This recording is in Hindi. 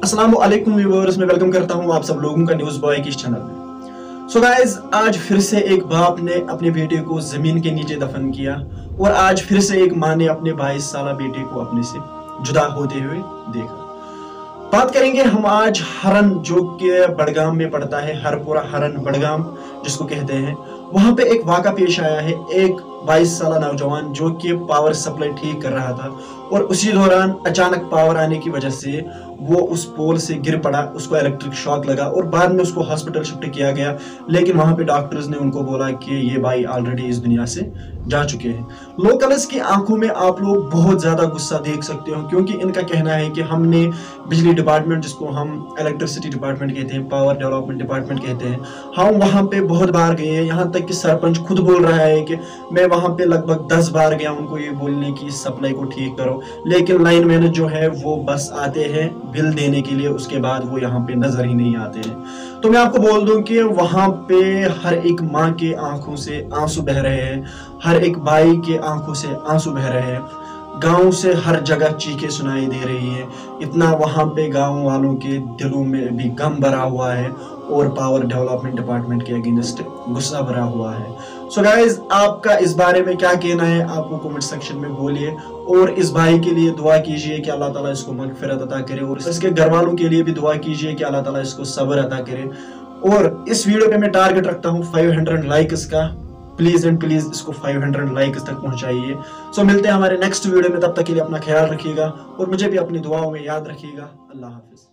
अस्सलाम वालेकुम व्यूअर्स, मैं वेलकम करता हूं आप सब लोगों का न्यूज़ बॉय की इस चैनल में। सो गाइस, आज फिर से एक बाप ने अपने बेटे को जमीन के नीचे दफन किया और आज फिर से एक मां ने अपने 22 साल बेटे को अपने से जुदा होते हुए देखा। बात करेंगे हम आज हरन, जो कि बड़गाम में पड़ता है, हरपुरा हरन बड़गाम जिसको कहते हैं। वहां पे एक वाक़ा पेश आया है। एक 22 साल नौजवान जो कि पावर सप्लाई ठीक कर रहा था और उसी दौरान अचानक पावर आने की वजह से वो उस पोल से गिर पड़ा, उसको इलेक्ट्रिक शॉक लगा और बाद में उसको हॉस्पिटल शिफ्ट किया गया। लेकिन वहां पे डॉक्टर्स ने उनको बोला कि ये भाई ऑलरेडी इस दुनिया से जा चुके हैं। लोकल्स की आंखों में आप लोग बहुत ज्यादा गुस्सा देख सकते हो, क्योंकि इनका कहना है कि हमने बिजली डिपार्टमेंट, जिसको हम इलेक्ट्रिसिटी डिपार्टमेंट कहते हैं, पावर डेवलपमेंट डिपार्टमेंट कहते हैं, हम वहां पे बहुत बार गए हैं। यहाँ तक कि सरपंच खुद बोल रहा है कि मैं वहां पे लगभग 10 बार गया उनको ये बोलने की सप्लाई को ठीक करो, लेकिन लाइन मैन जो है वो बस आते हैं बिल देने के लिए, उसके बाद वो यहाँ पे नजर ही नहीं आते हैं। तो मैं आपको बोल दूं कि वहां पे हर एक माँ के आंखों से आंसू बह रहे हैं, हर एक भाई के आंखों से आंसू बह रहे हैं। गांव से हर जगह चीखें सुनाई दे रही हैं। इतना वहां पे गांव वालों के दिलों में भी गम भरा हुआ है और पावर डेवलपमेंट डिपार्टमेंट के अगेंस्ट गुस्सा भरा हुआ है। सो गाइज, आपका इस बारे में क्या कहना है, आपको कमेंट सेक्शन में बोलिए और इस भाई के लिए दुआ कीजिए कि अल्लाह ताला इसको मगफिरत अता करे और इसके घर वालों के लिए भी दुआ कीजिए कि अल्लाह ताला इसको सब्र अता करे। और इस वीडियो पे मैं टारगेट रखता हूँ 500 लाइक्स का। प्लीज एंड प्लीज इसको 500 लाइक्स तक पहुंचाइए। सो मिलते हैं हमारे नेक्स्ट वीडियो में, तब तक के लिए अपना ख्याल रखिएगा और मुझे भी अपनी दुआओं में याद रखिएगा। अल्लाह हाफिज।